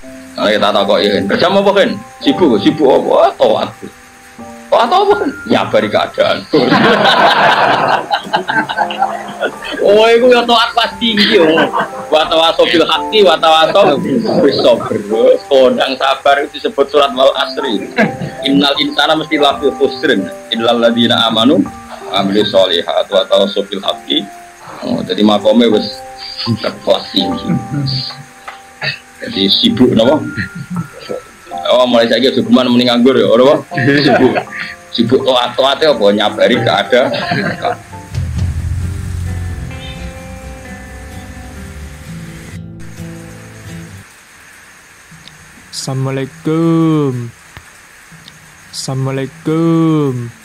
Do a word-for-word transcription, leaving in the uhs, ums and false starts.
Nah, kita takoki kan. Kerja apa kan? Sibuk, sibuk apa? Toat. Toat apa kan? Nyabari keadaan. Oh, itu ya toat pasti gitu. Watawaso bil haqi, watawaso bis sabr. Kodang sabar itu disebut surat wal asri. Innal insana mesti lafi khusrin illal ladzina amanu amilus sholihat wa tawaso bil haqi. Oh, jadi makome wis kelas tinggi. Jadi sibuk napa? Oh, mulai saiki aja cuman mending nganggur ya, ora apa? Sibuk. Sibuk toat-toate apa nyabari gak ada. Assalamualaikum. Assalamualaikum.